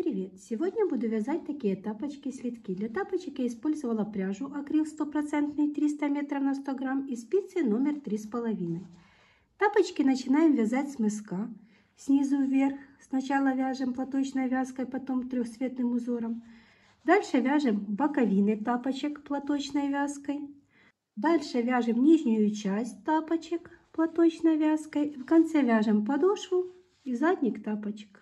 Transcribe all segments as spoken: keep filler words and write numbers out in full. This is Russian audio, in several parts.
привет! Сегодня буду вязать такие тапочки-слитки. Для тапочек я использовала пряжу акрил стопроцентный триста метров на сто грамм и спицы номер три с половиной. Тапочки начинаем вязать с мыска. Снизу вверх. Сначала вяжем платочной вязкой, потом трехцветным узором. Дальше вяжем боковины тапочек платочной вязкой. Дальше вяжем нижнюю часть тапочек платочной вязкой. В конце вяжем подошву и задник тапочек.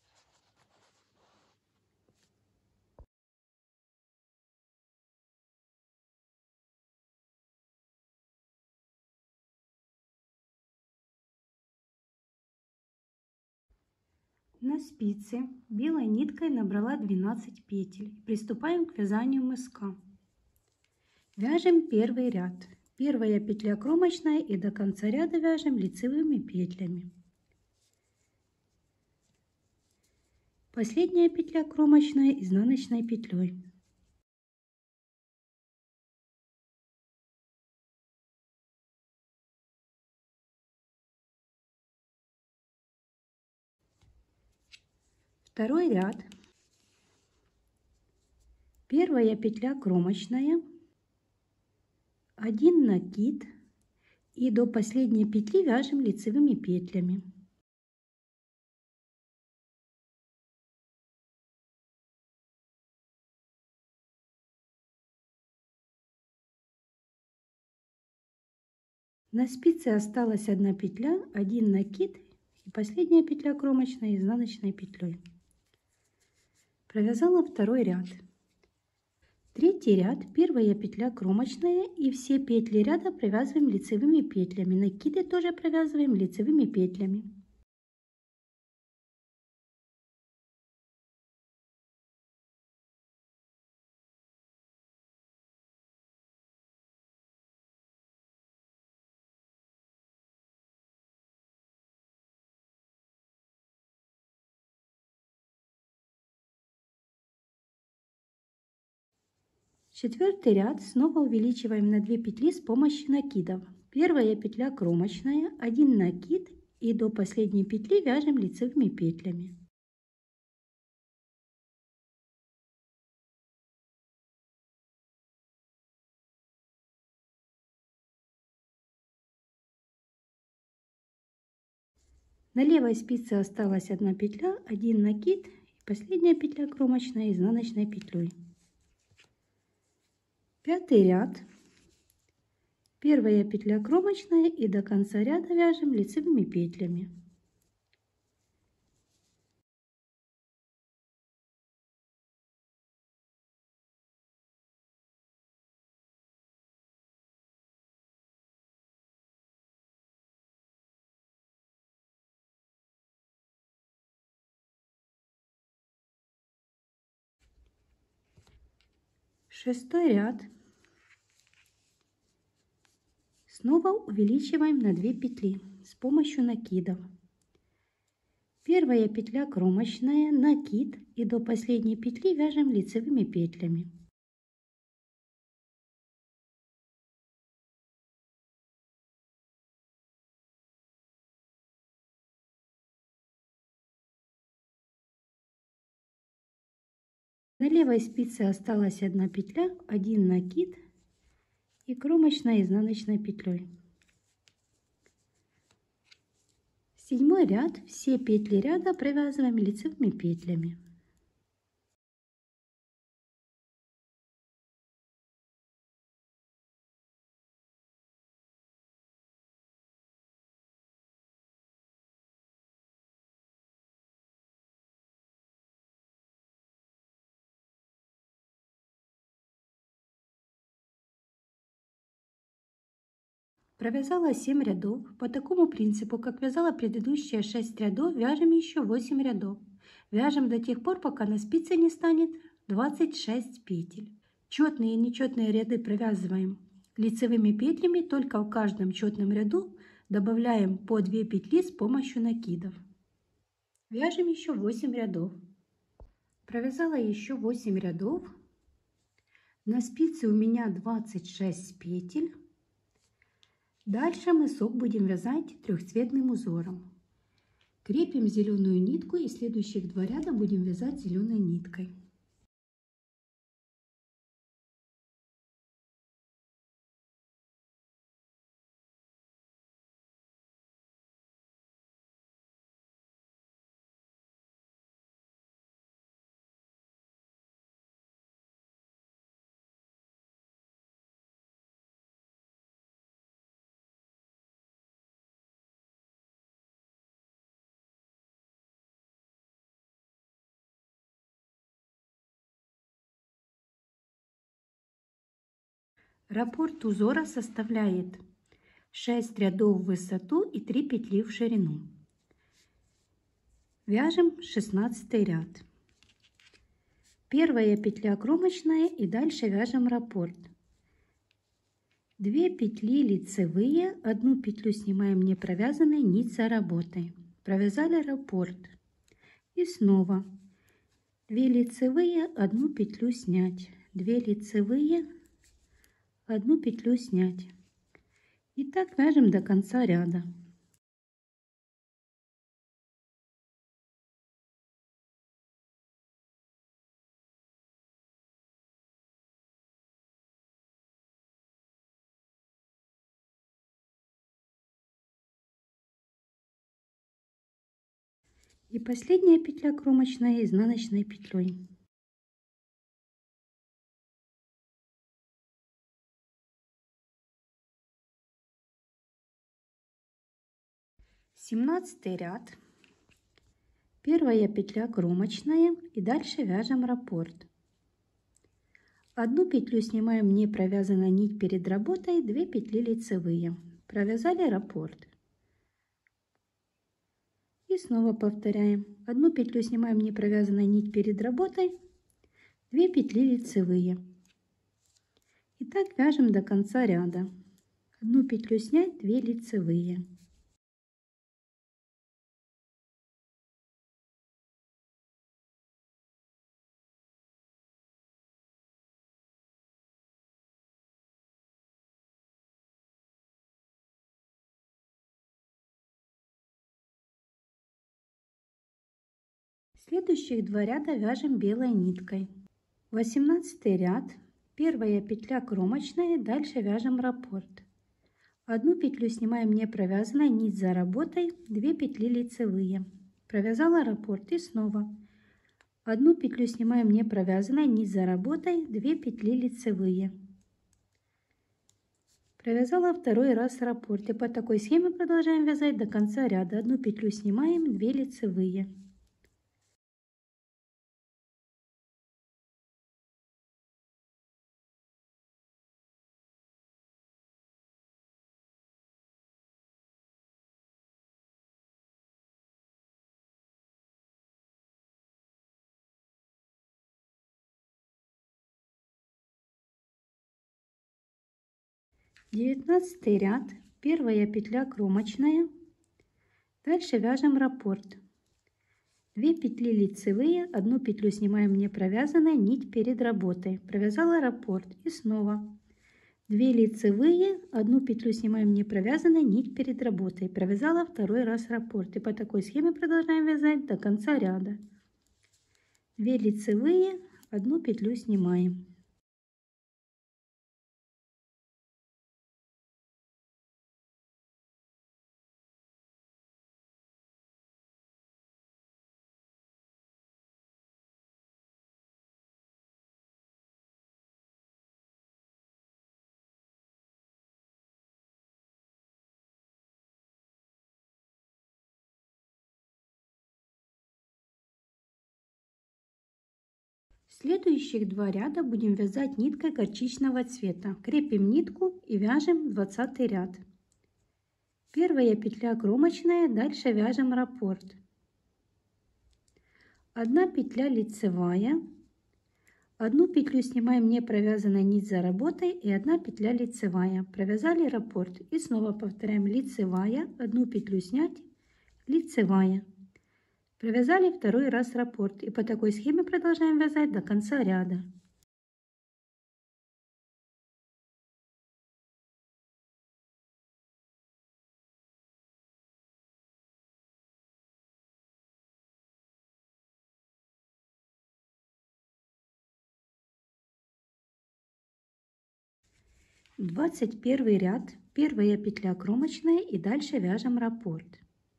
На спице белой ниткой набрала двенадцать петель. Приступаем к вязанию мыска. Вяжем первый ряд. Первая петля кромочная и до конца ряда вяжем лицевыми петлями. Последняя петля кромочная изнаночной петлей. Второй ряд. Первая петля кромочная, один накид и до последней петли вяжем лицевыми петлями. На спице осталась одна петля, один накид и последняя петля кромочная изнаночной петлей. Провязала второй ряд. Третий ряд, первая петля кромочная и все петли ряда провязываем лицевыми петлями. Накиды тоже провязываем лицевыми петлями. Четвертый ряд снова увеличиваем на две петли с помощью накидов. Первая петля кромочная, один накид и до последней петли вяжем лицевыми петлями. На левой спице осталась одна петля, один накид и последняя петля кромочная изнаночной петлей. Пятый ряд. Первая петля кромочная и до конца ряда вяжем лицевыми петлями. Шестой ряд. Снова увеличиваем на две петли с помощью накидов. Первая петля кромочная, накид и до последней петли вяжем лицевыми петлями. На левой спице осталась одна петля, один накид и кромочная изнаночной петлей. Седьмой ряд. Все петли ряда провязываем лицевыми петлями. Провязала семь рядов. По такому принципу, как вязала предыдущие шесть рядов, вяжем еще восемь рядов. Вяжем до тех пор, пока на спице не станет двадцать шесть петель. Четные и нечетные ряды провязываем лицевыми петлями, только в каждом четном ряду добавляем по две петли с помощью накидов. Вяжем еще восемь рядов. Провязала еще восемь рядов. На спице у меня двадцать шесть петель. Дальше мысок будем вязать трехцветным узором. Крепим зеленую нитку и следующих два ряда будем вязать зеленой ниткой. Раппорт узора составляет шесть рядов в высоту и три петли в ширину. Вяжем шестнадцатый ряд. Первая петля кромочная и дальше вяжем раппорт. две петли лицевые, одну петлю снимаем не провязанной, нить за работой. Провязали раппорт. И снова две лицевые, одну петлю снять, две лицевые, одну петлю снять. И так вяжем до конца ряда. И последняя петля кромочная изнаночной петлей. семнадцатый ряд. Первая петля кромочная и дальше вяжем раппорт. Одну петлю снимаем не провязанной нить перед работой, две петли лицевые. Провязали раппорт. И снова повторяем. Одну петлю снимаем не провязанной нить перед работой, две петли лицевые. И так вяжем до конца ряда. Одну петлю снять, две лицевые. Следующих два ряда вяжем белой ниткой. восемнадцатый ряд. Первая петля кромочная, дальше вяжем раппорт. Одну петлю снимаем не провязанной, нить за работой, две петли лицевые. Провязала раппорт и снова. Одну петлю снимаем не провязанной, нить за работой, две петли лицевые. Провязала второй раз раппорт. И по такой схеме продолжаем вязать до конца ряда. Одну петлю снимаем, две лицевые. девятнадцатый ряд. Первая петля кромочная. Дальше вяжем раппорт. две петли лицевые, одну петлю снимаем не провязанной, нить перед работой. Провязала раппорт и снова. две лицевые, одну петлю снимаем не провязанной, нить перед работой. Провязала второй раз раппорт. И по такой схеме продолжаем вязать до конца ряда. две лицевые, одну петлю снимаем. Следующих два ряда будем вязать ниткой горчичного цвета. Крепим нитку и вяжем двадцатый ряд. Первая петля кромочная, дальше вяжем раппорт. Одна петля лицевая, одну петлю снимаем не провязанной нить за работой и одна петля лицевая. Провязали раппорт и снова повторяем лицевая, одну петлю снять, лицевая. Провязали второй раз раппорт и по такой схеме продолжаем вязать до конца ряда. двадцать первый ряд, первая петля кромочная и дальше вяжем раппорт.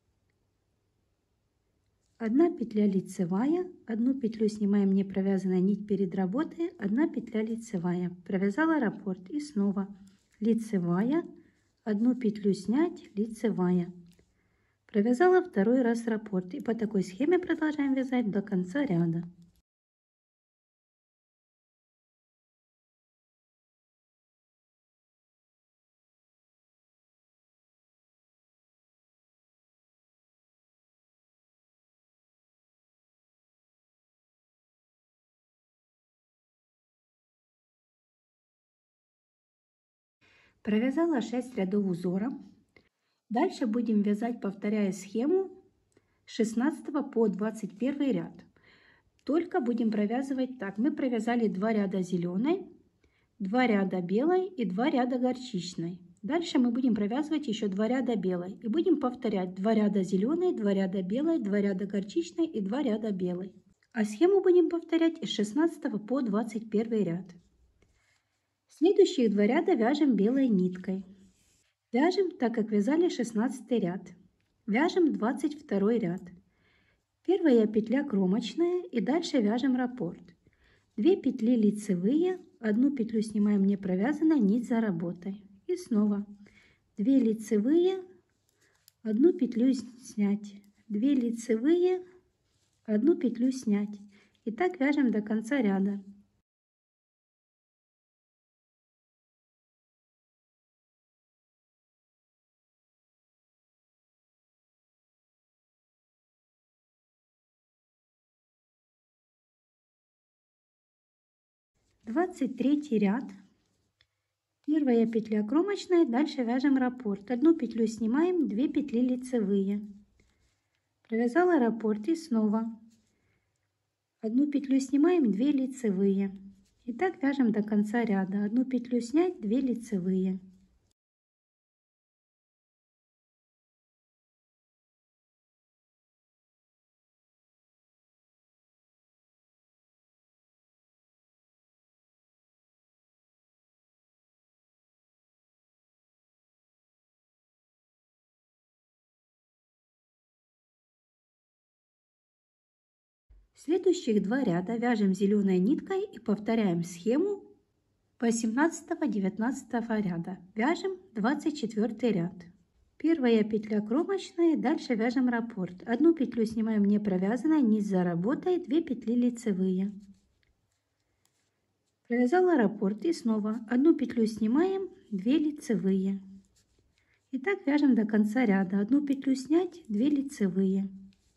Одна петля лицевая, одну петлю снимаем не провязанная нить перед работой, одна петля лицевая, провязала раппорт и снова лицевая, одну петлю снять, лицевая, провязала второй раз раппорт и по такой схеме продолжаем вязать до конца ряда. Провязала шесть рядов узора. Дальше будем вязать, повторяя схему с шестнадцатого по двадцать первый ряд. Только будем провязывать так. Мы провязали два ряда зеленой, два ряда белой и два ряда горчичной. Дальше мы будем провязывать еще два ряда белой. И будем повторять два ряда зеленой, два ряда белой, два ряда горчичной и два ряда белой. А схему будем повторять из шестнадцатого по двадцать первый ряд. Следующие два ряда вяжем белой ниткой. Вяжем так, как вязали шестнадцатый ряд. Вяжем двадцать второй ряд. Первая петля кромочная и дальше вяжем раппорт. две петли лицевые, одну петлю снимаем не провязанной, нить за работой. И снова две лицевые, одну петлю снять, две лицевые, одну петлю снять. И так вяжем до конца ряда. двадцать третий ряд. Первая петля кромочная, дальше вяжем раппорт. Одну петлю снимаем, две петли лицевые. Провязала раппорт и снова одну петлю снимаем, две лицевые. И так вяжем до конца ряда. Одну петлю снять, две лицевые. Следующих два ряда вяжем зеленой ниткой и повторяем схему по семнадцатого-девятнадцатого ряда. Вяжем двадцать четвёртый ряд. Первая петля кромочная, дальше вяжем раппорт. Одну петлю снимаем не провязанной, нить за работой, две петли лицевые. Провязала раппорт и снова одну петлю снимаем, две лицевые. И так вяжем до конца ряда. Одну петлю снять, две лицевые.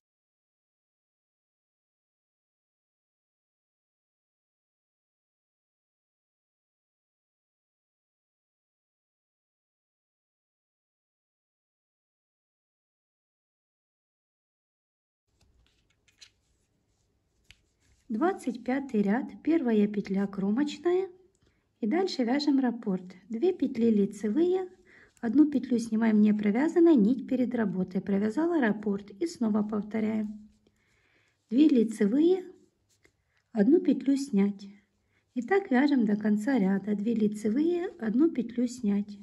двадцать пятый ряд, первая петля кромочная и дальше вяжем раппорт. две петли лицевые, одну петлю снимаем не провязанной, нить перед работой, провязала раппорт и снова повторяем. две лицевые, одну петлю снять. И так вяжем до конца ряда. две лицевые, одну петлю снять.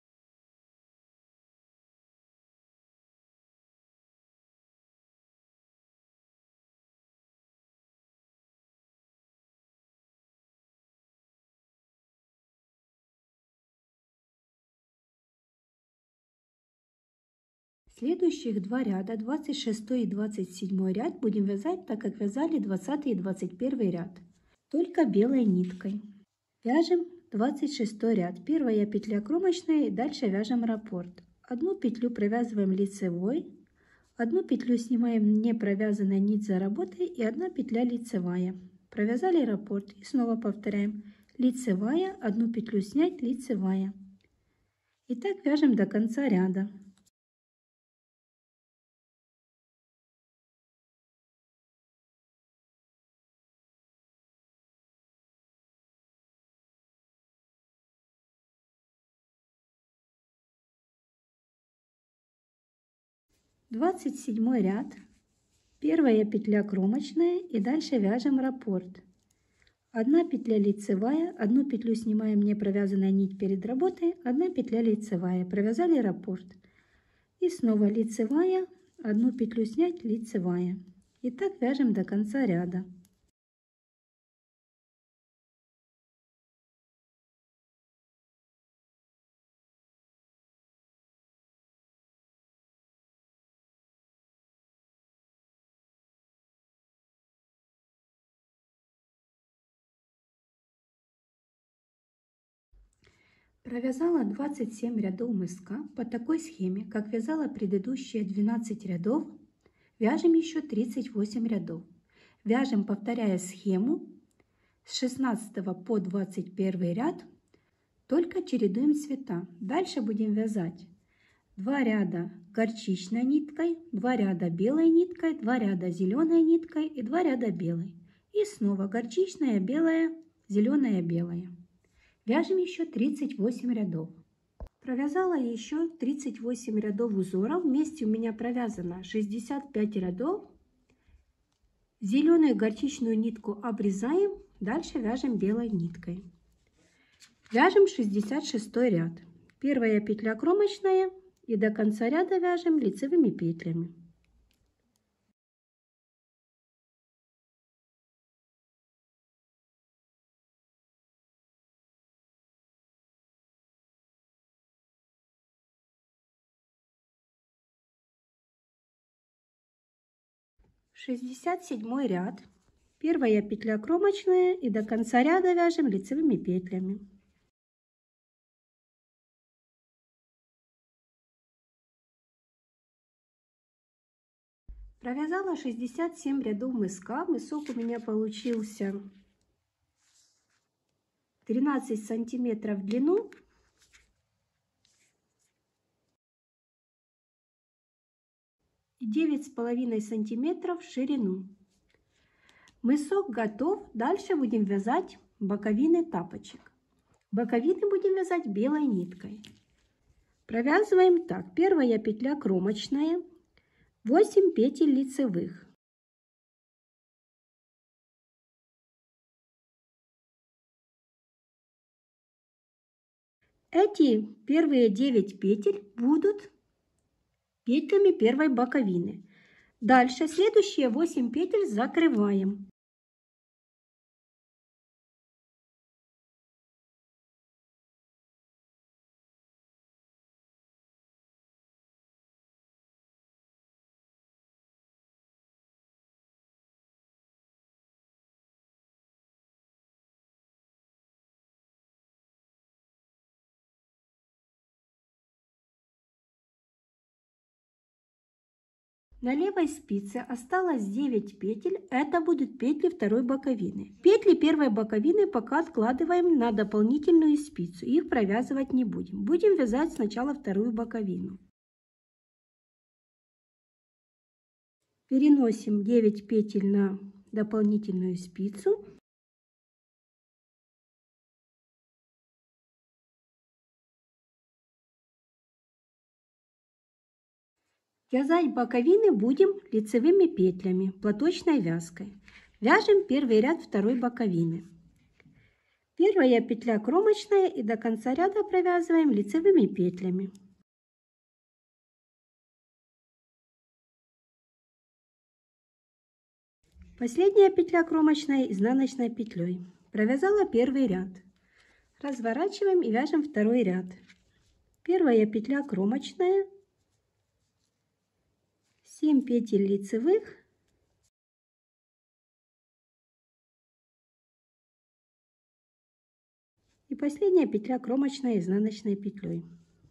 Следующих два ряда, двадцать шестой и двадцать седьмой ряд, будем вязать так, как вязали двадцатый и двадцать первый ряд, только белой ниткой. Вяжем двадцать шестой ряд, первая петля кромочная и дальше вяжем раппорт. Одну петлю провязываем лицевой, одну петлю снимаем не провязанной, нить за работой и одна петля лицевая. Провязали раппорт и снова повторяем. Лицевая, одну петлю снять, лицевая. И так вяжем до конца ряда. двадцать седьмой ряд, первая петля кромочная и дальше вяжем раппорт. одна петля лицевая, одну петлю снимаем не провязанная нить перед работой, одна петля лицевая, провязали раппорт. И снова лицевая, одну петлю снять, лицевая. И так вяжем до конца ряда. Провязала двадцать семь рядов мыска по такой схеме, как вязала предыдущие двенадцать рядов. Вяжем еще тридцать восемь рядов. Вяжем, повторяя схему с шестнадцатого по двадцать первый ряд, только чередуем цвета. Дальше будем вязать два ряда горчичной ниткой, два ряда белой ниткой, два ряда зеленой ниткой и два ряда белой. И снова горчичная, белая, зеленая, белая. Вяжем еще тридцать восемь рядов. Провязала еще тридцать восемь рядов узоров. Вместе у меня провязано шестьдесят пять рядов. Зеленую горчичную нитку обрезаем. Дальше вяжем белой ниткой. Вяжем шестьдесят шестой ряд. Первая петля кромочная и до конца ряда вяжем лицевыми петлями. шестьдесят седьмой ряд. Первая петля кромочная и до конца ряда вяжем лицевыми петлями. Провязала шестьдесят семь рядов мыска. Мысок у меня получился тринадцать сантиметров в длину и девять с половиной сантиметров в ширину. Мысок готов. Дальше будем вязать боковины тапочек. Боковины будем вязать белой ниткой. Провязываем так. Первая петля кромочная, восемь петель лицевых. Эти первые девять петель будут петлями первой боковины. Дальше следующие восемь петель закрываем. На левой спице осталось девять петель, это будут петли второй боковины. Петли первой боковины пока откладываем на дополнительную спицу, их провязывать не будем. Будем вязать сначала вторую боковину. Переносим девять петель на дополнительную спицу. Вязать боковины будем лицевыми петлями, платочной вязкой. Вяжем первый ряд второй боковины. Первая петля кромочная и до конца ряда провязываем лицевыми петлями. Последняя петля кромочная изнаночной петлей. Провязала первый ряд. Разворачиваем и вяжем второй ряд. Первая петля кромочная, семь петель лицевых, и последняя петля кромочная изнаночной петлей.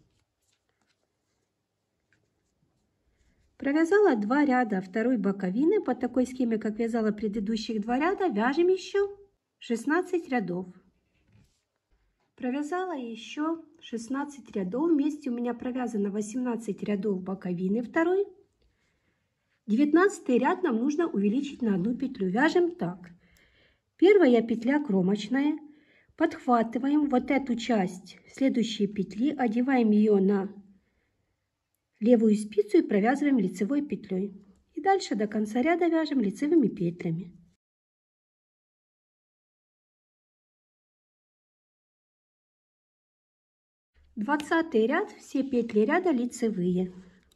Провязала два ряда второй боковины по такой схеме, как вязала предыдущих два ряда. Вяжем еще шестнадцать рядов. Провязала еще шестнадцать рядов. Вместе у меня провязано восемнадцать рядов боковины второй. девятнадцатый ряд нам нужно увеличить на одну петлю. Вяжем так. Первая петля кромочная. Подхватываем вот эту часть следующей петли, одеваем ее на левую спицу и провязываем лицевой петлей. И дальше до конца ряда вяжем лицевыми петлями. двадцатый ряд, все петли ряда лицевые.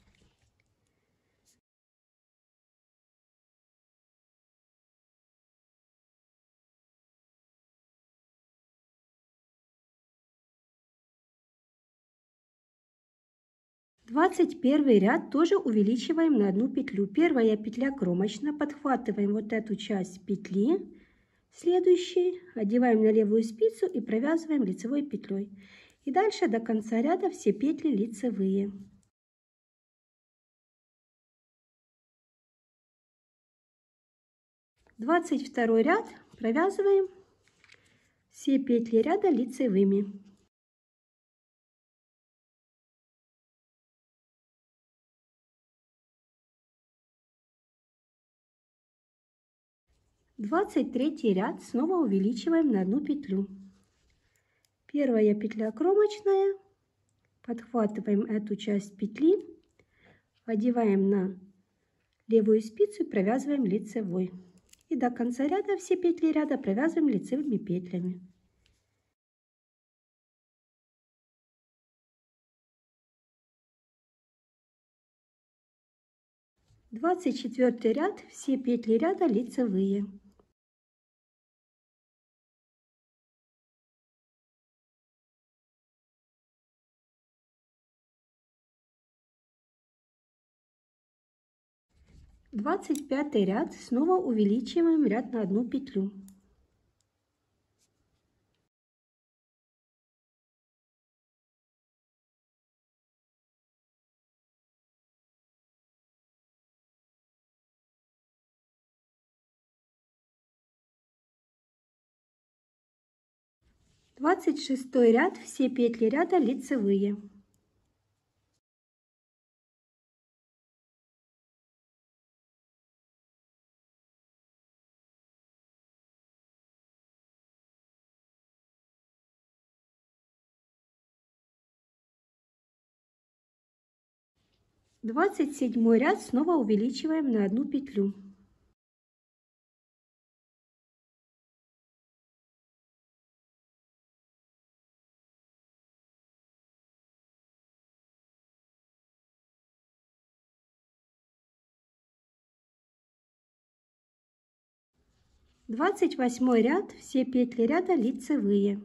двадцать первый ряд тоже увеличиваем на одну петлю. Первая петля кромочная, подхватываем вот эту часть петли, следующей одеваем на левую спицу и провязываем лицевой петлей. И дальше до конца ряда все петли лицевые. двадцать второй ряд провязываем все петли ряда лицевыми. двадцать третий ряд снова увеличиваем на одну петлю. Первая петля кромочная, подхватываем эту часть петли, одеваем на левую спицу и провязываем лицевой. И до конца ряда все петли ряда провязываем лицевыми петлями. двадцать четвёртый ряд, все петли ряда лицевые. двадцать пятый ряд снова увеличиваем ряд на одну петлю. двадцать шестой ряд, все петли ряда лицевые. двадцать седьмой ряд снова увеличиваем на одну петлю. двадцать восьмой ряд, все петли ряда лицевые.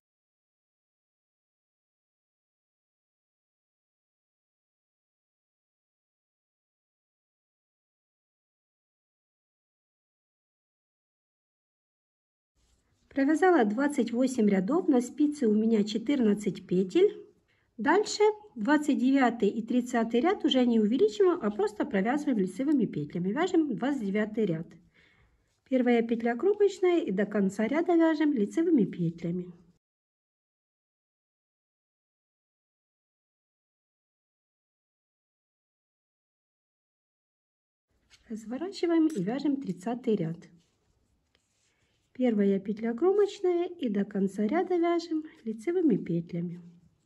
Провязала двадцать восемь рядов, на спице у меня четырнадцать петель. Дальше двадцать девятый и тридцатый ряд уже не увеличиваем, а просто провязываем лицевыми петлями. Вяжем двадцать девятый ряд. Первая петля кромочная и до конца ряда вяжем лицевыми петлями. Разворачиваем и вяжем тридцатый ряд. Первая петля кромочная и до конца ряда вяжем лицевыми петлями.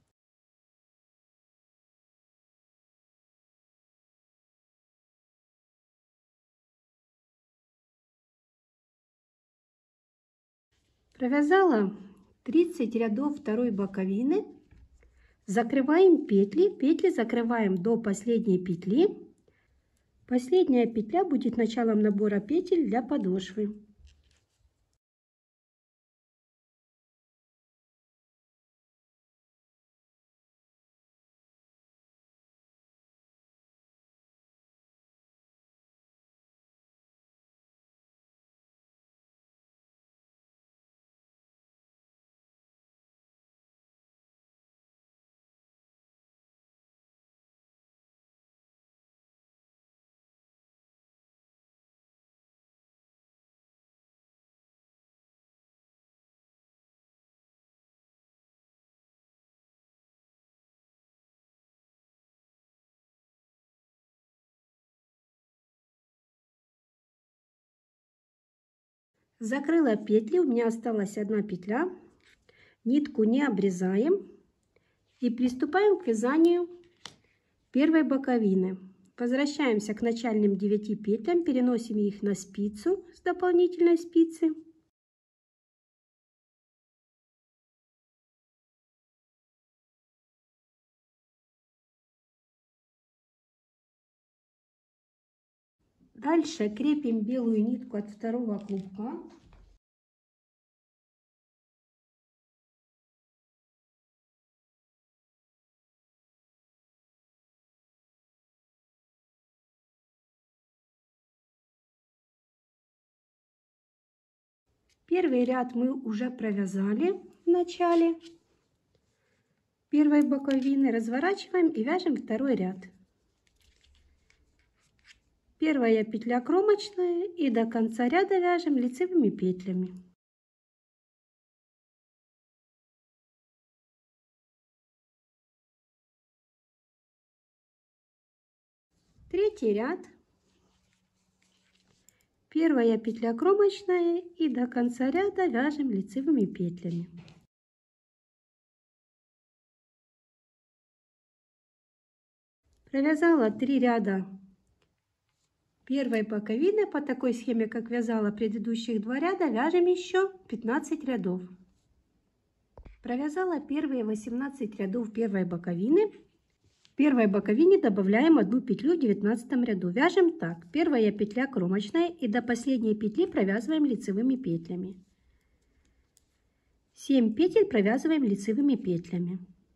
Провязала тридцать рядов второй боковины. Закрываем петли. Петли закрываем до последней петли. Последняя петля будет началом набора петель для подошвы. Закрыла петли, у меня осталась одна петля. Нитку не обрезаем и приступаем к вязанию первой боковины. Возвращаемся к начальным девяти петлям, переносим их на спицу с дополнительной спицы. Дальше крепим белую нитку от второго клубка. Первый ряд мы уже провязали в начале первой боковины. Разворачиваем и вяжем второй ряд. Первая петля кромочная и до конца ряда вяжем лицевыми петлями. Третий ряд. Первая петля кромочная и до конца ряда вяжем лицевыми петлями. Провязала три ряда первой боковины. По такой схеме, как вязала предыдущих два ряда, вяжем еще пятнадцать рядов. Провязала первые восемнадцать рядов первой боковины. В первой боковине добавляем одну петлю в девятнадцатом ряду. Вяжем так. Первая петля кромочная и до последней петли провязываем лицевыми петлями. семь петель провязываем лицевыми петлями.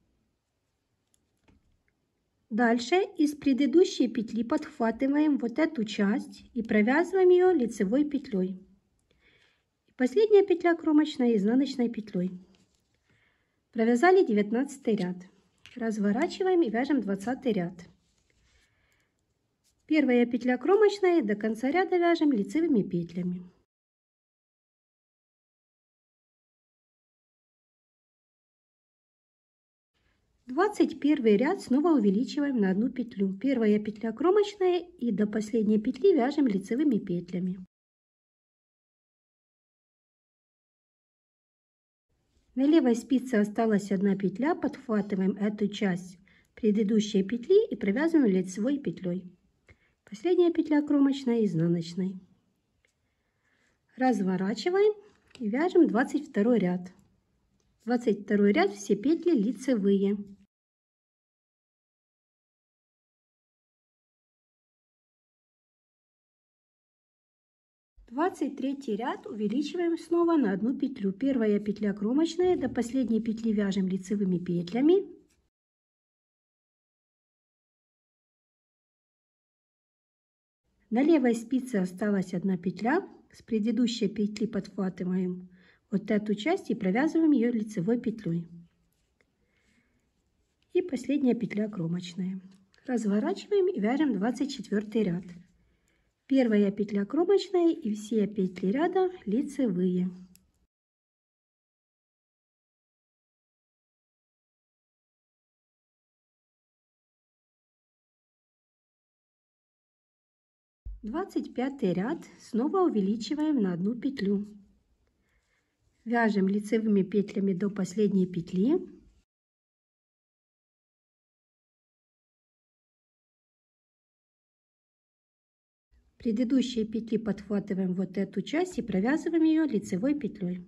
Дальше из предыдущей петли подхватываем вот эту часть и провязываем ее лицевой петлей. Последняя петля кромочная изнаночной петлей. Провязали девятнадцатый ряд. Разворачиваем и вяжем двадцатый ряд. Первая петля кромочная и до конца ряда вяжем лицевыми петлями. двадцать первый ряд снова увеличиваем на одну петлю. Первая петля кромочная и до последней петли вяжем лицевыми петлями. На левой спице осталась одна петля, подхватываем эту часть предыдущей петли и провязываем лицевой петлей. Последняя петля кромочная изнаночной. Разворачиваем и вяжем двадцать второй ряд. двадцать второй ряд, все петли лицевые. двадцать третий ряд увеличиваем снова на одну петлю. Первая петля кромочная, до последней петли вяжем лицевыми петлями. На левой спице осталась одна петля. С предыдущей петли подхватываем вот эту часть и провязываем ее лицевой петлей. И последняя петля кромочная. Разворачиваем и вяжем двадцать четвёртый ряд. Первая петля кромочная и все петли ряда лицевые. двадцать пятый ряд снова увеличиваем на одну петлю. Вяжем лицевыми петлями до последней петли. Предыдущие петли подхватываем вот эту часть и провязываем ее лицевой петлей.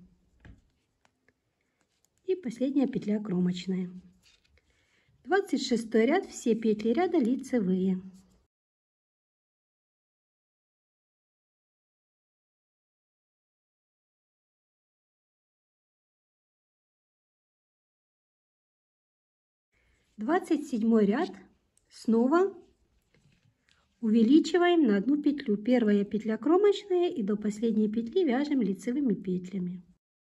И последняя петля кромочная. двадцать шестой ряд, все петли ряда лицевые. двадцать седьмой ряд снова увеличиваем на одну петлю. Первая петля кромочная и до последней петли вяжем лицевыми петлями.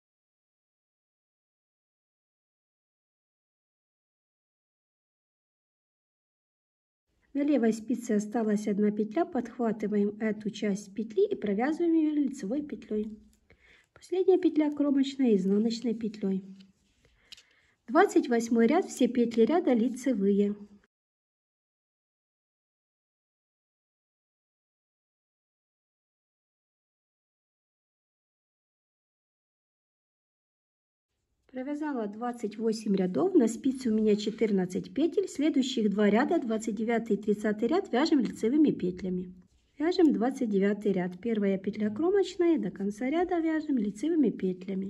На левой спице осталась одна петля, подхватываем эту часть петли и провязываем ее лицевой петлей. Последняя петля кромочная изнаночной петлей. двадцать восьмой ряд, все петли ряда лицевые. Провязала двадцать восемь рядов, на спице у меня четырнадцать петель. Следующих два ряда, двадцать девятый и тридцатый ряд, вяжем лицевыми петлями. Вяжем двадцать девятый ряд. Первая петля кромочная, до конца ряда вяжем лицевыми петлями.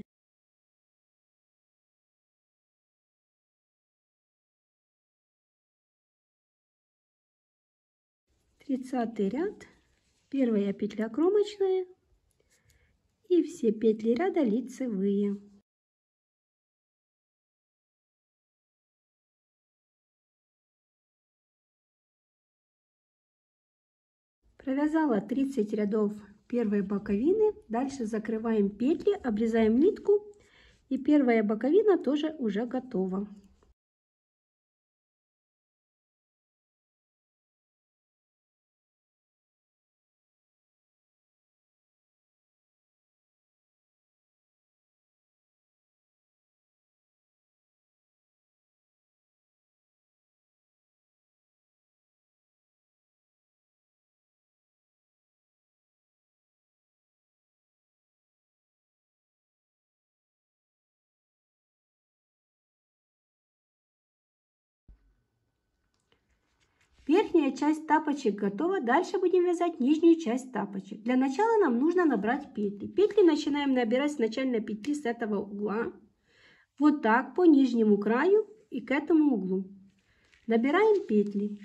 тридцатый ряд. Первая петля кромочная и все петли ряда лицевые. Провязала тридцать рядов первой боковины. Дальше закрываем петли, обрезаем нитку, и первая боковина тоже уже готова. Верхняя часть тапочек готова. Дальше будем вязать нижнюю часть тапочек. Для начала нам нужно набрать петли. Петли начинаем набирать с начальной петли с этого угла. Вот так по нижнему краю и к этому углу. Набираем петли.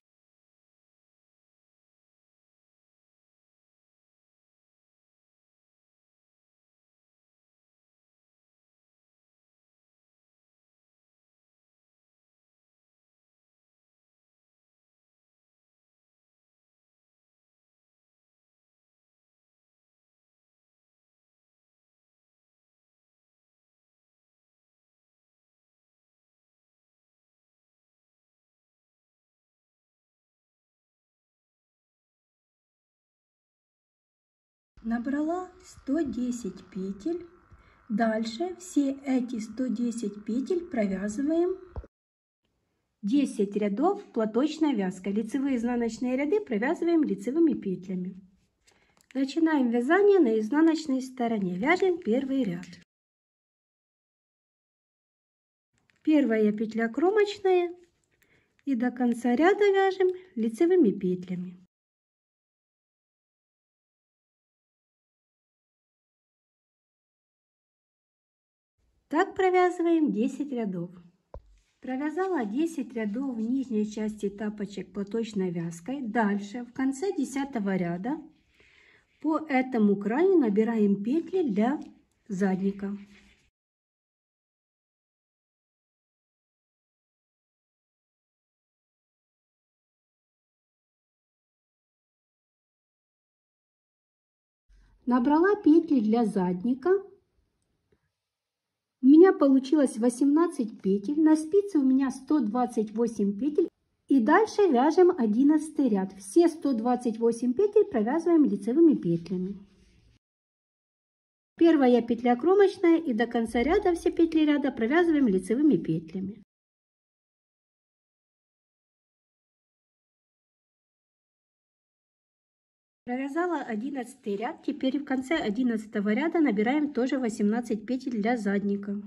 Набрала сто десять петель. Дальше все эти сто десять петель провязываем десять рядов платочной вязкой. Лицевые изнаночные ряды провязываем лицевыми петлями. Начинаем вязание на изнаночной стороне. Вяжем первый ряд. Первая петля кромочная и до конца ряда вяжем лицевыми петлями. Так провязываем десять рядов. Провязала десять рядов в нижней части тапочек платочной вязкой. Дальше в конце десятого ряда по этому краю набираем петли для задника. Набрала петли для задника. У меня получилось восемнадцать петель. На спице у меня сто двадцать восемь петель. И дальше вяжем одиннадцатый ряд. Все сто двадцать восемь петель провязываем лицевыми петлями. Первая петля кромочная и до конца ряда все петли ряда провязываем лицевыми петлями. Провязала одиннадцатый ряд. Теперь в конце одиннадцатого ряда набираем тоже восемнадцать петель для задника.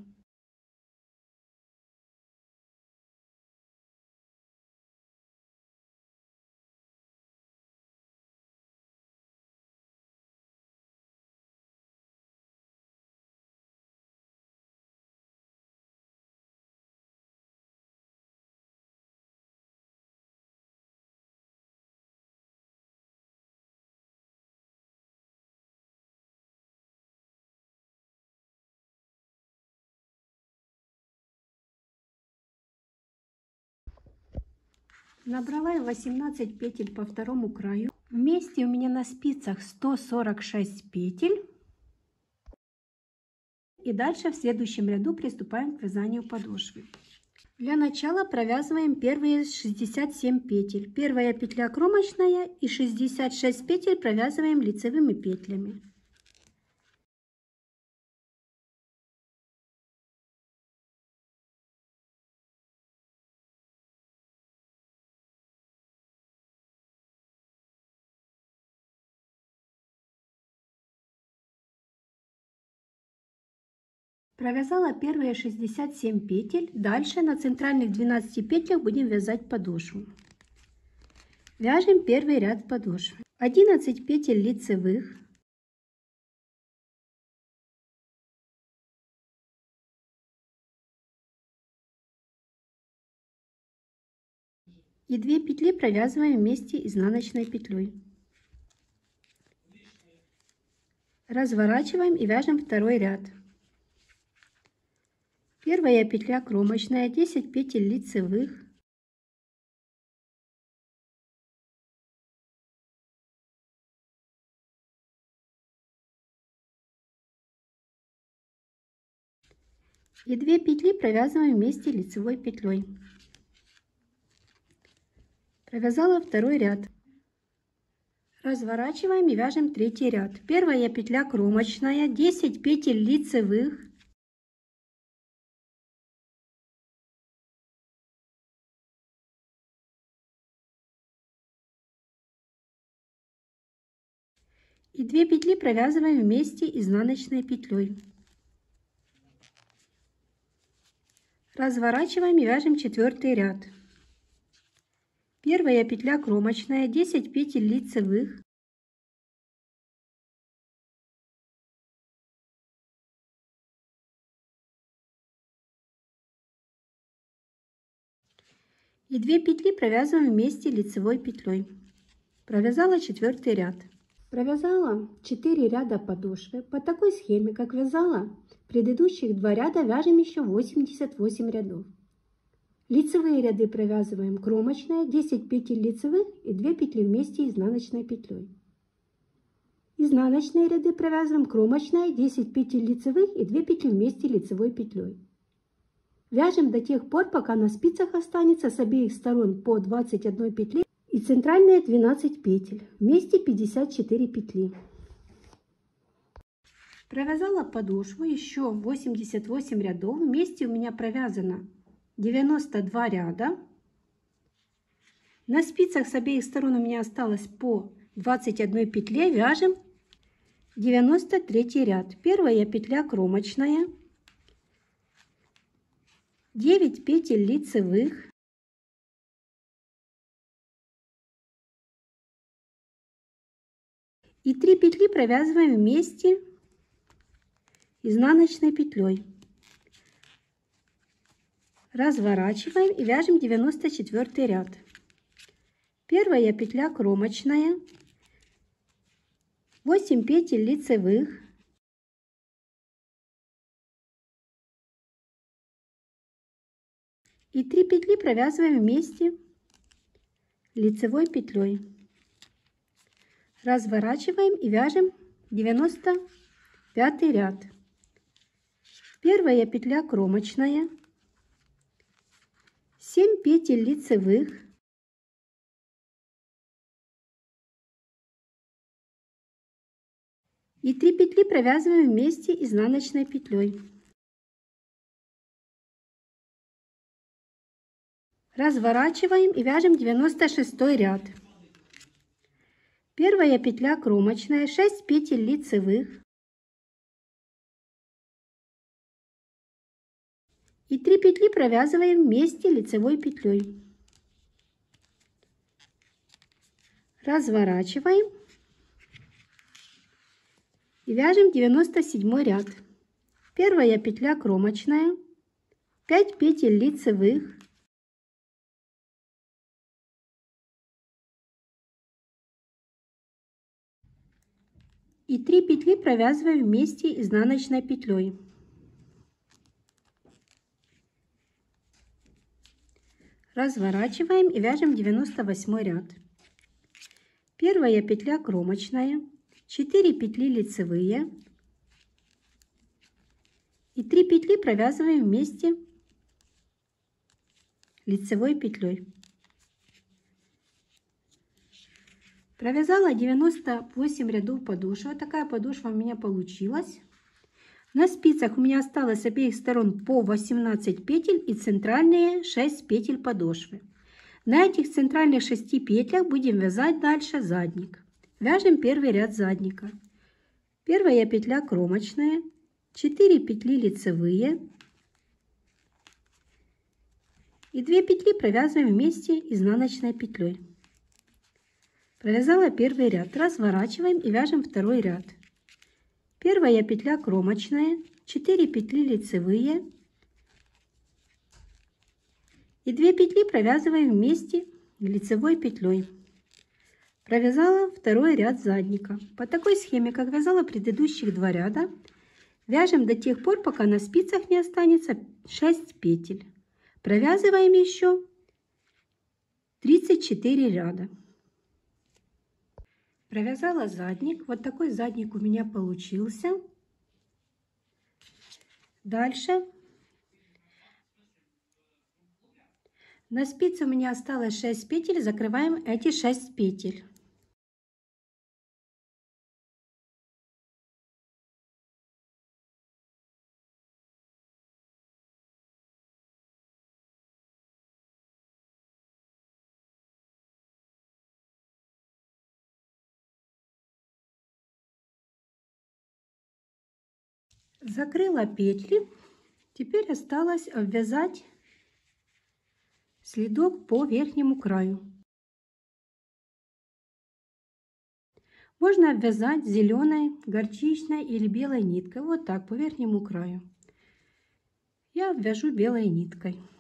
Набрала я восемнадцать петель по второму краю. Вместе у меня на спицах сто сорок шесть петель. И дальше в следующем ряду приступаем к вязанию подошвы. Для начала провязываем первые шестьдесят семь петель. Первая петля кромочная и шестьдесят шесть петель провязываем лицевыми петлями. Провязала первые шестьдесят семь петель. Дальше на центральных двенадцати петлях будем вязать подошву. Вяжем первый ряд подошвы. одиннадцать петель лицевых. И две петли провязываем вместе изнаночной петлей. Разворачиваем и вяжем второй ряд. Первая петля кромочная, десять петель лицевых. И две петли провязываем вместе лицевой петлей. Провязала второй ряд. Разворачиваем и вяжем третий ряд. Первая петля кромочная, десять петель лицевых. И две петли провязываем вместе изнаночной петлей. Разворачиваем и вяжем четвертый ряд. Первая петля кромочная, десять петель лицевых. И две петли провязываем вместе лицевой петлей. Провязала четвертый ряд. Провязала четыре ряда подошвы. По такой схеме, как вязала предыдущих два ряда, вяжем еще восемьдесят восемь рядов. Лицевые ряды провязываем кромочная, десять петель лицевых и две петли вместе изнаночной петлей. Изнаночные ряды провязываем кромочная, десять петель лицевых и две петли вместе лицевой петлей. Вяжем до тех пор, пока на спицах останется с обеих сторон по двадцать одной петли и центральные двенадцать петель. Вместе пятьдесят четыре петли. Провязала подошву еще восемьдесят восемь рядов. Вместе у меня провязано девяносто два ряда. На спицах с обеих сторон у меня осталось по двадцать одной петле. Вяжем девяносто третий ряд. Первая петля кромочная, девять петель лицевых, и три петли провязываем вместе изнаночной петлей. Разворачиваем и вяжем девяносто четвёртый ряд. Первая петля кромочная, восемь петель лицевых, и три петли провязываем вместе лицевой петлей. Разворачиваем и вяжем девяносто пятый ряд. Первая петля кромочная, семь петель лицевых, и три петли провязываем вместе изнаночной петлей. Разворачиваем и вяжем девяносто шестой ряд. Первая петля кромочная, шесть петель лицевых и три петли провязываем вместе лицевой петлей. Разворачиваем и вяжем девяносто седьмой ряд. Первая петля кромочная, пять петель лицевых и три петли провязываем вместе изнаночной петлей. Разворачиваем и вяжем девяносто восьмой ряд. Первая петля кромочная, четыре петли лицевые и три петли провязываем вместе лицевой петлей. Провязала девяносто восемь рядов подошвы. Такая подошва у меня получилась. На спицах у меня осталось с обеих сторон по восемнадцать петель и центральные шесть петель подошвы. На этих центральных шести петлях будем вязать дальше задник. Вяжем первый ряд задника. Первая петля кромочная, четыре петли лицевые и две петли провязываем вместе изнаночной петлей. Провязала первый ряд. Разворачиваем и вяжем второй ряд. Первая петля кромочная, четыре петли лицевые и две петли провязываем вместе лицевой петлей. Провязала второй ряд задника. По такой схеме, как вязала предыдущих два ряда, вяжем до тех пор, пока на спицах не останется шесть петель. Провязываем еще тридцать четыре ряда. Провязала задник. Вот такой задник у меня получился. Дальше. На спице у меня осталось шесть петель. Закрываем эти шесть петель. Закрыла петли. Теперь осталось обвязать следок по верхнему краю. Можно обвязать зеленой, горчичной или белой ниткой. Вот так, по верхнему краю. Я обвяжу белой ниткой.